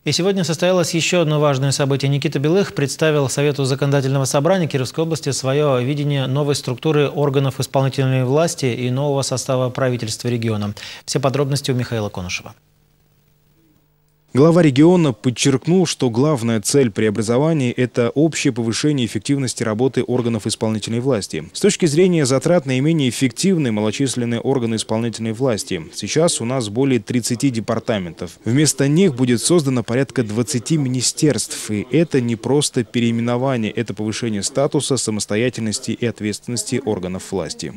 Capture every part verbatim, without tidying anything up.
И сегодня состоялось еще одно важное событие. Никита Белых представил Совету законодательного собрания Кировской области свое видение новой структуры органов исполнительной власти и нового состава правительства региона. Все подробности у Михаила Конышева. Глава региона подчеркнул, что главная цель преобразования – это общее повышение эффективности работы органов исполнительной власти. С точки зрения затрат наименее эффективны малочисленные органы исполнительной власти. Сейчас у нас более тридцати департаментов. Вместо них будет создано порядка двадцати министерств. И это не просто переименование, это повышение статуса, самостоятельности и ответственности органов власти.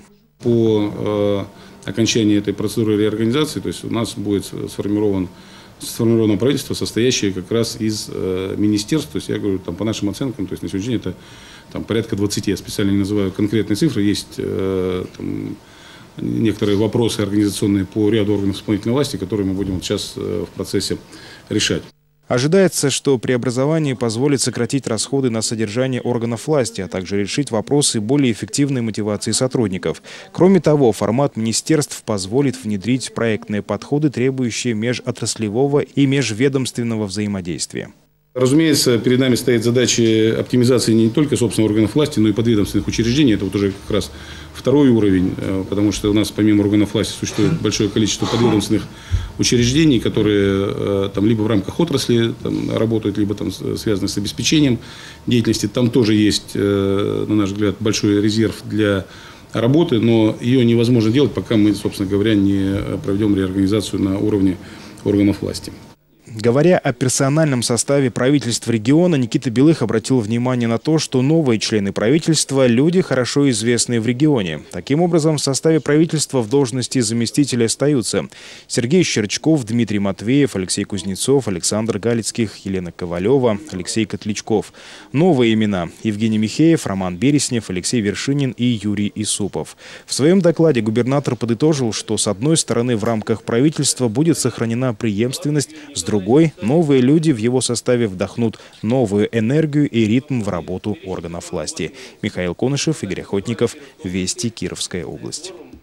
По э, окончании этой процедуры реорганизации, то есть у нас будет сформирован сформировано правительство, состоящее как раз из э, министерств, то есть я говорю, там, по нашим оценкам, то есть на сегодняшний день это там, порядка двадцати, я специально не называю конкретные цифры, есть э, там, некоторые вопросы организационные по ряду органов исполнительной власти, которые мы будем вот сейчас э, в процессе решать. Ожидается, что преобразование позволит сократить расходы на содержание органов власти, а также решить вопросы более эффективной мотивации сотрудников. Кроме того, формат министерств позволит внедрить проектные подходы, требующие межотраслевого и межведомственного взаимодействия. Разумеется, перед нами стоит задача оптимизации не только, собственно, органов власти, но и подведомственных учреждений. Это вот уже как раз второй уровень, потому что у нас помимо органов власти существует большое количество подведомственных учреждений, которые там либо в рамках отрасли там, работают, либо там связаны с обеспечением деятельности. Там тоже есть, на наш взгляд, большой резерв для работы, но ее невозможно делать, пока мы, собственно говоря, не проведем реорганизацию на уровне органов власти. Говоря о персональном составе правительства региона, Никита Белых обратил внимание на то, что новые члены правительства – люди, хорошо известные в регионе. Таким образом, в составе правительства в должности заместителя остаются Сергей Щерчков, Дмитрий Матвеев, Алексей Кузнецов, Александр Галицких, Елена Ковалева, Алексей Котлячков. Новые имена – Евгений Михеев, Роман Береснев, Алексей Вершинин и Юрий Исупов. В своем докладе губернатор подытожил, что с одной стороны в рамках правительства будет сохранена преемственность, с другой Другой, новые люди в его составе вдохнут новую энергию и ритм в работу органов власти. Михаил Конышев, Игорь Охотников, Вести, Кировская область.